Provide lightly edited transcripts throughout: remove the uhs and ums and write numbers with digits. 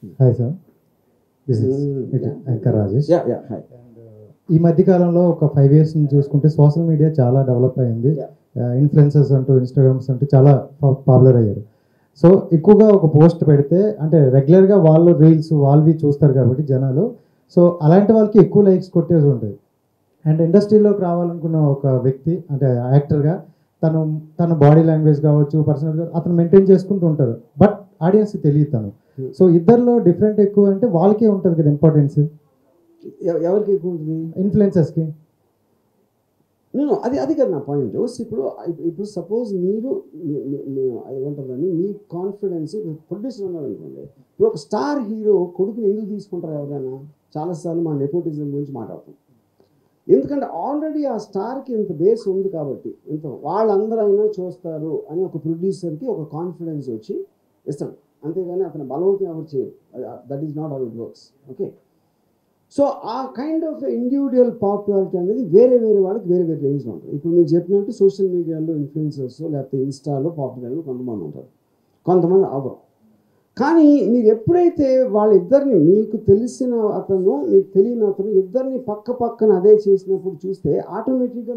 Hi sir, this is anchor Rajesh. Hi. ఈ మధ్య కాలంలో ఒక 5 years నుంచి చూసుకుంటే సోషల్ మీడియా చాలా డెవలప్ అయింది. ఇన్ఫ్లుయెన్సర్స్ అంటూ ఇన్స్టాగ్రామ్స్ అంటూ చాలా పాపులర్ అయ్యారు. సో ఎక్కువగా ఒక పోస్ట్ పెడితే అంటే రెగ్యులర్గా వాళ్ళు రీల్స్ వాళ్ళవి చూస్తారు కాబట్టి జనాలు, సో అలాంటి వాళ్ళకి ఎక్కువ లైక్స్ కొట్టేసి ఉంటుంది. అండ్ ఇండస్ట్రీలోకి రావాలనుకున్న ఒక వ్యక్తి అంటే యాక్టర్గా తన బాడీ లాంగ్వేజ్ కావచ్చు, పర్సనల్గా అతను మెయింటైన్ చేసుకుంటూ ఉంటారు. బట్ ఆడియన్స్కి తెలియదు తను. సో ఇద్దరిలో డిఫరెంట్ ఎక్కువ అంటే వాళ్ళకే ఉంటుంది కదా ఇంపార్టెన్స్. ఎవరికి ఎక్కువ ఉంటుంది? ఇన్ఫ్లుయెన్సర్స్కి. నేను అది కదా నా పాయింట్. ఇప్పుడు సపోజ్ మీరు ఏమంటుందని మీ కాన్ఫిడెన్స్ ప్రొడ్యూసర్ ఉన్నారనుకోండి. ఇప్పుడు ఒక స్టార్ హీరో కొడుకుని ఎందుకు తీసుకుంటారు ఎవరైనా? చాలాసార్లు మన నెపోటిజం గురించి మాట్లాడతాం. ఎందుకంటే ఆల్రెడీ ఆ స్టార్కి ఇంత బేస్ ఉంది కాబట్టి ఇంత వాళ్ళందరూ అయినా చూస్తారు అని ఒక ప్రొడ్యూసర్కి ఒక కాన్ఫిడెన్స్ వచ్చి ఇస్తాడు. అంతేగాని అతను బలవంతం ఎవరు చేయరు. That is not how it works. Okay. So ఆ కైండ్ ఆఫ్ ఇండివిజువల్ పాపులారిటీ అనేది వేరే వాళ్ళకి వేరే రేంజ్లో ఉంటుంది. ఇప్పుడు మీరు చెప్పినట్టు సోషల్ మీడియాలో ఇన్ఫ్లుయెన్సర్స్ లేకపోతే ఇన్స్టాలో పాపులర్ కొంతమంది ఉంటారు, కొంతమంది అవ్వరు. కానీ మీరు ఎప్పుడైతే వాళ్ళిద్దరిని మీకు తెలిసిన అతను మీకు తెలియని అతను ఇద్దరిని పక్కన అదే చేసినప్పుడు చూస్తే ఆటోమేటిక్గా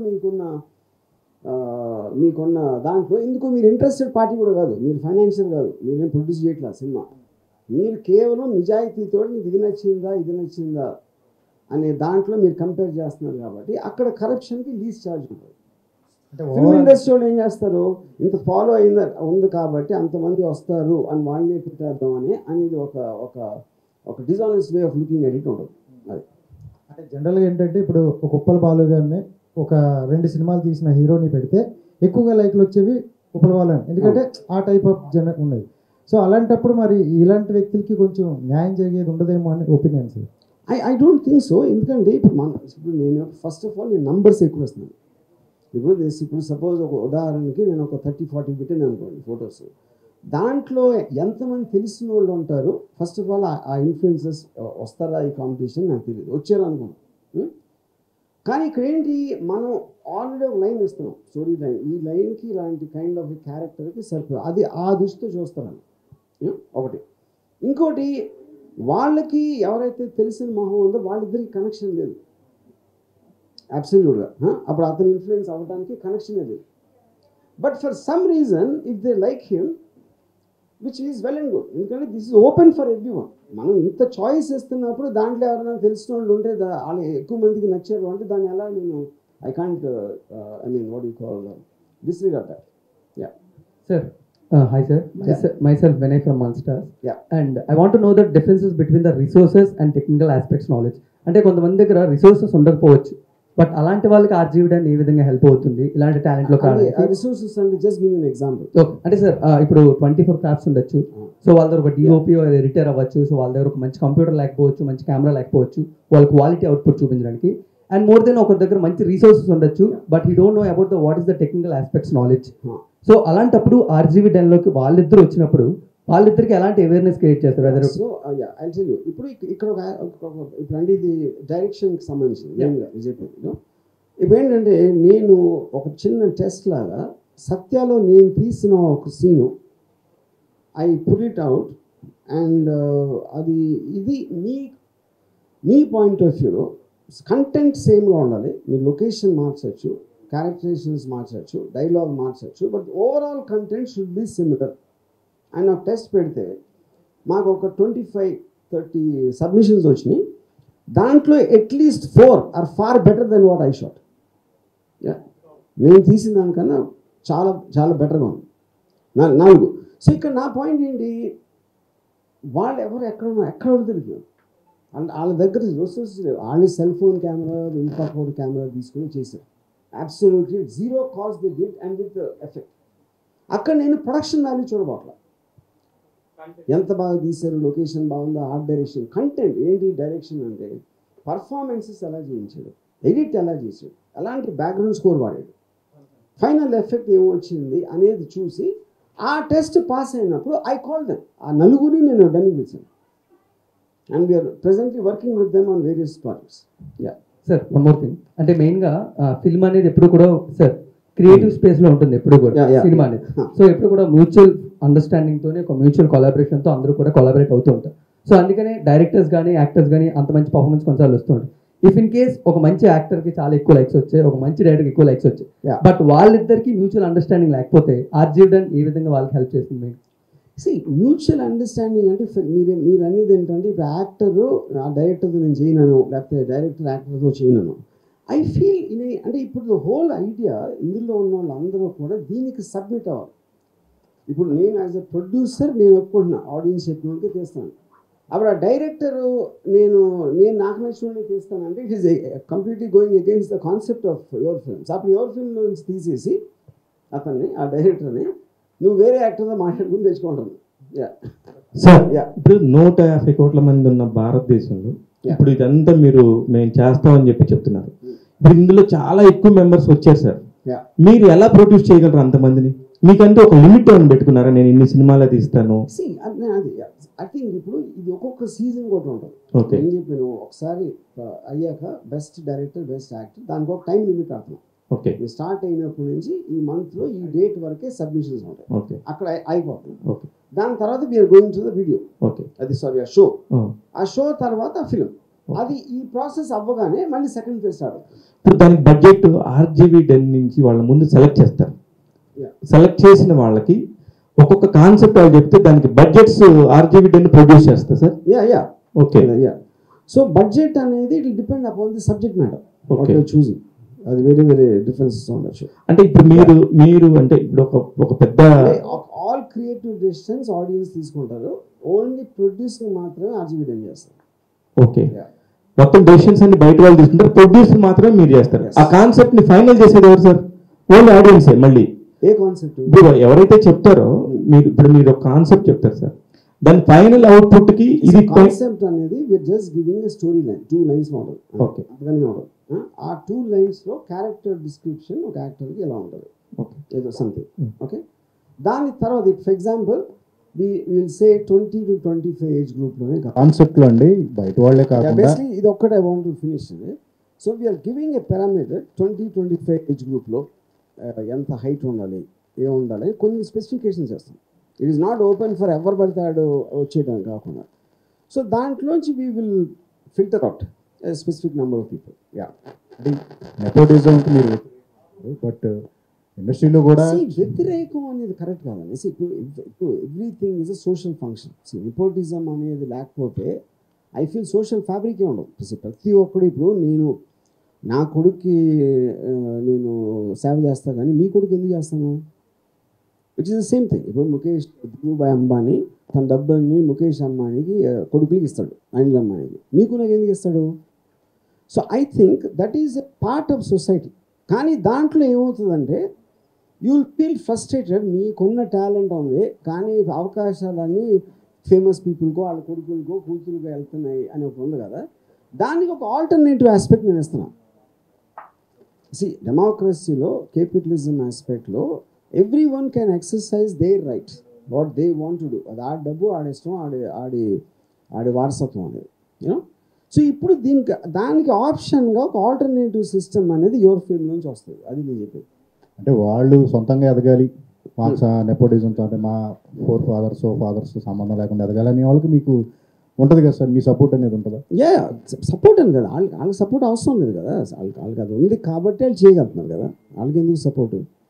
మీకున్న దాంట్లో ఎందుకు మీరు ఇంట్రెస్టెడ్ పార్టీ కూడా కాదు, మీరు ఫైనాన్షియల్ కాదు, మీరేం ప్రొడ్యూస్ చేయట్లేదు సినిమా, మీరు కేవలం నిజాయితీతో నీకు ఇది నచ్చిందా అనే దాంట్లో మీరు కంపేర్ చేస్తున్నారు కాబట్టి అక్కడ కరప్షన్కి లీస్ట్ ఛార్జ్ ఉంటుంది. ఫిల్మ్ ఇండస్ట్రీ వాళ్ళు ఏం చేస్తారు, ఇంత ఫాలో ఉంది కాబట్టి అంతమంది వస్తారు అని వాళ్ళని పెట్టేద్దాం అనేది ఒక dishonest way of looking at it ఉంటుంది. అది అంటే జనరల్గా ఏంటంటే ఇప్పుడు ఒక ఉప్పల్ బాలు గారిని ఒక 2 సినిమాలు తీసిన హీరోని పెడితే ఎక్కువగా లైక్లు వచ్చేవి ఉప్పల్ బాలు అని, ఎందుకంటే ఆ టైప్ ఆఫ్ ఉన్నది. సో అలాంటప్పుడు మరి ఇలాంటి వ్యక్తులకి కొంచెం న్యాయం జరిగేది ఉండదేమో అని opinions. I don't think so. ఎందుకంటే ఇప్పుడు నేను ఫస్ట్ ఆఫ్ ఆల్ నేను నంబర్స్ ఎక్కువ వస్తున్నాను. ఇప్పుడు సపోజ్ ఒక ఉదాహరణకి నేను ఒక 30-40 పెట్టాను అనుకోండి ఫొటోస్, దాంట్లో ఎంతమంది తెలిసిన వాళ్ళు ఉంటారు. ఫస్ట్ ఆఫ్ ఆల్ ఆ ఇన్ఫ్లుయెన్సర్స్ వస్తారా ఈ కాంపిటీషన్ నాకు తెలియదు, వచ్చారు అనుకున్నాను. కానీ ఇక్కడ ఏంటి, మనం ఆల్రెడీ ఒక లైన్ ఇస్తున్నాం, స్టోరీ లైన్. ఈ లైన్కి ఇలాంటి కైండ్ ఆఫ్ క్యారెక్టర్కి సరిపోదు, అది ఆ దృష్టితో చూస్తారని ఒకటి. ఇంకోటి, వాళ్ళకి ఎవరైతే తెలిసిన మొహం ఉందో వాళ్ళిద్దరికి కనెక్షన్ లేదు అబ్సల్యూట్గా. అప్పుడు అతను ఇన్ఫ్లుయెన్స్ అవ్వడానికి కనెక్షన్ లేదు. But for some reason if they like him which is well and good, ఎందుకంటే this is open for everyone. మనం ఇంత చాయిస్ ఇస్తున్నప్పుడు దాంట్లో ఎవరైనా తెలిసిన వాళ్ళు ఉంటే వాళ్ళు ఎక్కువ మందికి నచ్చారు అంటే దాన్ని ఎలా నేను I can't what you call disregard that. Yeah sir. Hi sir, myself Vinay from Monsters. And I want to know the differences between the resources and technical aspects knowledge. అంటే కొంతమంది దగ్గర రిసోర్సెస్ ఉండకపోవచ్చు, బట్ అలాంటి వాళ్ళకి ఆర్జీవిడని ఏ విధంగా help అవుతుంది ఇలాంటి టాలెంట్లో కావాలి? రిసోర్సెస్ అంటే జస్ట్ గివ్ ఎన్ ఎగ్జాంపుల్. అంటే సార్ ఇప్పుడు 24 క్రాఫ్ట్స్ ఉండొచ్చు. సో వాళ్ళ దగ్గర ఒక డిఓపి ఎడిటర్ అవ్వచ్చు. సో వాళ్ళ దగ్గర ఒక మంచి కంప్యూటర్ లేకపోవచ్చు, మంచి కెమెరా లేకపోవచ్చు, వాళ్ళ క్వాలిటీ అవుట్పుట్ చూపించడానికి. అండ్ మోర్ దెన్ ఒకరి దగ్గర మంచి రిసోర్సెస్ ఉండొచ్చు, but he don't know about what is the technical aspects knowledge. So అలాంటప్పుడు ఆర్జీవి డెన్లోకి వాళ్ళిద్దరు వచ్చినప్పుడు వాళ్ళిద్దరికి ఎలాంటి అవేర్నెస్ క్రియేట్ చేస్తారు? సో ఐ టెల్ యూ, ఇప్పుడు ఇక్కడ ఇప్పుడు అంటే ఇది డైరెక్షన్కి సంబంధించింది విజయపూర్లో. ఇప్పుడు ఏంటంటే నేను ఒక చిన్న టెస్ట్ లాగా సత్యాలో నేను తీసిన ఒక scene I put it out and అది ఇది మీ పాయింట్ ఆఫ్ వ్యూలో కంటెంట్ సేమ్గా ఉండాలి. మీరు లొకేషన్ మార్చచ్చు, క్యారెక్టరైజేషన్స్ మార్చచ్చు, డైలాగ్ మార్చచ్చు, but overall content should be similar అని నాకు టెస్ట్ పెడితే మాకు ఒక 25-30 సబ్మిషన్స్ వచ్చినాయి. దాంట్లో at least 4 are far better than what I shot. నేను తీసిన దానికన్నా చాలా చాలా బెటర్గా ఉంది 4. సో ఇక్కడ నా పాయింట్ ఏంటి, వాళ్ళు ఎవరు ఎక్కడ దొరికారు అండ్ వాళ్ళ దగ్గర రిసోర్సెస్ లేవు. వాళ్ళని సెల్ ఫోన్ కెమెరా, ఇన్ఫ్రాఫోన్ కెమెరా తీసుకుని చేశారు. Absolutely zero cost they did and with effect. అక్కడ నేను ప్రొడక్షన్ వాల్యూ చూడబోట్ల, ఎంత బాగా తీశారు, లొకేషన్ బాగుందా, ఆర్ట్ డైరెక్షన్, కంటెంట్ ఏంటి, డైరెక్షన్ అంటే పర్ఫార్మెన్సెస్ ఎలా చేయించాడు, ఎడిట్ ఎలా చేశాడు, ఎలాంటి బ్యాక్గ్రౌండ్ స్కోర్ వాడాడు, ఫైనల్ ఎఫెక్ట్ ఏమొచ్చింది అనేది చూసి ఆ టెస్ట్ పాస్ అయినప్పుడు ఐ కాల్ దెమ్. ఆ నలుగురిని నేను డెన్కి పిలిచాను and we are presently working with them on various projects. Yeah sir, one more thing, అంటే మెయిన్గా ఫిల్మ్ అనేది ఎప్పుడు కూడా సార్ క్రియేటివ్ స్పేస్లో ఉంటుంది ఎప్పుడు కూడా సినిమా అనేది. సో ఎప్పుడు కూడా మ్యూచువల్ అండర్స్టాండింగ్తోనే ఒక మ్యూచువల్ కొలాబరేషన్తో అందరూ కూడా కొలాబరేట్ అవుతూ ఉంటారు. సో అందుకనే డైరెక్టర్స్ కానీ యాక్టర్స్ కానీ అంత మంచి పర్ఫార్మెన్స్ కొన్నిసార్లు వస్తుంది. ఇఫ్ ఇన్ కేస్ ఒక మంచి యాక్టర్కి చాలా ఎక్కువ లైక్స్ వచ్చాయి, ఒక మంచి డైరెక్టర్కి ఎక్కువ లైక్స్ వచ్చాయి, Yeah. బట్ వాళ్ళిద్దరికి మ్యూచువల్ అండర్స్టాండింగ్ లేకపోతే ఆర్జీవిడన్ ఏ విధంగా వాళ్ళకి హెల్ప్ చేస్తుంది? మ్యూచువల్ అండర్స్టాండింగ్ అంటే మీరు అనేది ఏంటంటే ఇప్పుడు యాక్టరు ఆ డైరెక్టర్తో నేను చేయను, లేకపోతే డైరెక్టర్ యాక్టర్తో చేయను. ఐ ఫీల్ అంటే ఇప్పుడు హోల్ ఐడియా ఇందులో ఉన్న వాళ్ళందరూ కూడా దీనికి సబ్మిట్ అవ్వాలి. ఇప్పుడు నేను యాజ్ ఎ ప్రొడ్యూసర్ నేను ఒప్పుకుంటున్నా, ఆడియన్స్ చెప్పినోడికి తీస్తాను. అప్పుడు ఆ డైరెక్టరు నేను నాకు నచ్చినోడికి తీస్తానంటే it is completely going against the concept of your films. అప్పుడు యువర్ ఫిల్మ్లో నుంచి తీసేసి అతన్ని ఆ డైరెక్టర్ని నువ్వు వేరే యాక్టర్తో మాట్లాడుకుని తెచ్చుకుంటాను. Sir Yeah. ఇప్పుడు 150 కోట్ల మంది ఉన్న భారతదేశంలో ఇప్పుడు ఇదంతా మేము చేస్తామని చెప్తున్నారు. ఇప్పుడు ఇందులో చాలా ఎక్కువ మెంబర్స్ వచ్చారు సార్. Yeah. మీరు ఎలా ప్రొడ్యూస్ చేయగలరు అంతమందిని? మీకంటే ఒక లిమిట్ ఏమైనా పెట్టుకున్నారా? నేను ఇన్ని సినిమాలే తీస్తాను. అది ఐ థింక్ ఇప్పుడు ఇది ఒక్కొక్క సీజన్ కూడా ఉంటుంది. Okay. ఏం చెప్పాను, ఒకసారి అయ్యాక బెస్ట్ డైరెక్టర్, బెస్ట్ యాక్టర్, దానికి ఒక టైం లిమిట్ ఆడుతున్నాం. ఓకే స్టార్ట్ అయినప్పటి నుంచి ఈ మంత్లో ఈ డేట్ వరకే సబ్మిషన్స్ ఉంటాయి. ఓకే అక్కడ అయిపోతుంది. ఓకే దాని తర్వాత we are going to the video, okay అది సారీ ఆ షో, ఆ షో తర్వాత ఫిలిం. అది ఈ ప్రాసెస్ అవ్వగానే మళ్ళీ సెకండ్ ఫేజ్ స్టార్ట్ అవుతుంది. ఇప్పుడు దానికి బడ్జెట్ ఆర్జీవీ డెన్ నుంచి వాళ్ళ ముందు సెలెక్ట్ చేస్తారు. Yeah. సెలెక్ట్ చేసిన వాళ్ళకి ఒక్కొక్క కాన్సెప్ట్ వాళ్ళు చెప్తే దానికి బడ్జెట్స్ ఆర్జీవీ డెన్ ప్రొడ్యూస్ చేస్తారు sir. Yeah okay so budget అనేది it depend upon the subject matter Okay. చూసింగ్. అది వేరే వేరే డిఫరెన్సెస్ ఉండొచ్చు. అంటే ఇప్పుడు మీరు అంటే ఇప్పుడు ఒక పెద్ద ఆల్ క్రియేటివ్ డెసిషన్స్ ఆడియన్స్ తీసుకుంటారు, ఓన్లీ ప్రొడ్యూసింగ్ మాత్రమే ఆర్జీవీ డన్ చేస్తారు. Okay Yeah. మొత్తం డెసిషన్స్ అన్ని బయట వాళ్ళు తీసుకుంటారు, ప్రొడ్యూసర్ మాత్రమే మీరు చేస్తారు. Yes. ఆ కాన్సెప్ట్ ని ఫైనల్ చేసేది ఎవరు సార్? ఓన్లీ ఆడియన్సే. మళ్ళీ ఏ కాన్సెప్ట్ ఇప్పుడు ఎవరైతే చెప్తారో మీరు ఒక కాన్సెప్ట్ చెప్తారు సార్, దాని ఫైనల్ అవుట్పుట్ కి ఇది కాన్సెప్ట్ అనేది we're just giving a story line, 2 lines model. Okay అందుకని మోడల్ ఆ 2 లైన్స్ లో క్యారెక్టర్ డిస్క్రిప్షన్ ఒక యాక్టర్కి ఎలా ఉంటుంది ఓకే ఏదో సంథింగ్. ఓకే, దాని తర్వాత for example will say 20 to 25 age గ్రూప్లోనే కాన్సెప్ట్లో అండి, బయట వాళ్ళే కాకుండా బేసిక్లీ ఇది ఒక్కటే I want to finish. So we're giving a parameter 20-25 age గ్రూప్లో ఎంత హైట్ ఉండాలి, ఏ ఉండాలి, కొన్ని స్పెసిఫికేషన్స్ చేస్తాం. It is not open for ఎవరు పడతాడు వచ్చేయడం కాకుండా. సో దాంట్లోంచి we will filter out specific number of people. Yeah, నెపోటిజంకి మీరు బట్ ఇండస్ట్రీలో కూడా వ్యతిరేకం అనేది కరెక్ట్ కాదండి. ఇప్పుడు everything is a social function. Nepotism అనేది లేకపోతే ఐ ఫీల్ సోషల్ ఫ్యాబ్రికే ఉండవు. ప్రతి ఒక్కడు ఇప్పుడు నేను నా కొడుక్కి నేను సేవ చేస్తాను, కానీ మీ కొడుకు ఎందుకు చేస్తాను? Which is the same thing. ఇప్పుడు ముఖేష్ ధీరుభాయ్ అంబానీ తన డబ్బుని ముఖేష్ అంబానీకి కొడుకులకి ఇస్తాడు, అనిల్ అంబానీకి. మీకు నాకు ఎందుకు ఇస్తాడు? So I think that is a part of society. కానీ దాంట్లో ఏమవుతుందంటే యూ విల్ ఫీల్ ఫ్రస్ట్రేటెడ్. మీకున్న టాలెంట్ ఉంది, కానీ అవకాశాలన్నీ ఫేమస్ పీపుల్కో వాళ్ళ కొడుకులకో కూతురుకో వెళ్తున్నాయి అని ఒకటి ఉంది కదా. దానికి ఒక ఆల్టర్నేటివ్ ఆస్పెక్ట్ నేను ఇస్తున్నాను. డెమోక్రసీలో కేపిటలిజం ఆస్పెక్ట్లో every one can exercise their right what they want to do. అది ఆడి డబ్బు, ఆడి ఇష్టం, ఆడి వారసత్వం అనేది యూనో. సో ఇప్పుడు దానికి ఆప్షన్గా ఒక ఆల్టర్నేటివ్ సిస్టమ్ అనేది యువర్ ఫీల్డ్ నుంచి వస్తుంది. అది నేను చెప్పేది. అంటే వాళ్ళు సొంతంగా ఎదగాలి, మా నెపోటిజంతో అంటే మా ఫాదర్స్ సంబంధం లేకుండా ఎదగాలని వాళ్ళకి మీకు ఉంటుంది కదా సార్, మీ సపోర్ట్ అనేది ఉంటుందా? సపోర్ట్ అని కదా, వాళ్ళకి సపోర్ట్ అవసరం లేదు కదా. వాళ్ళకి అది ఉంది కాబట్టి వాళ్ళు చేయగలుగుతున్నారు కదా, వాళ్ళకి ఎందుకు సపోర్టు?